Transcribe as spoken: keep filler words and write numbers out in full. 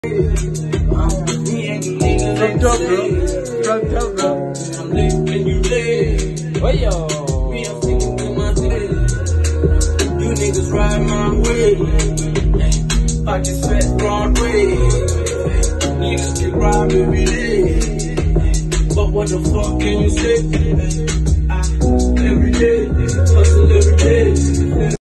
Drunk up, bro. Drunk up, bro. I'm lit when you lit. Oh, yo. Me, I'm sticking with my lit. You niggas ride my way. Pockets fat Broadway. Niggas can rhyme every day. But what the fuck can you say? I, every day, hustle every day.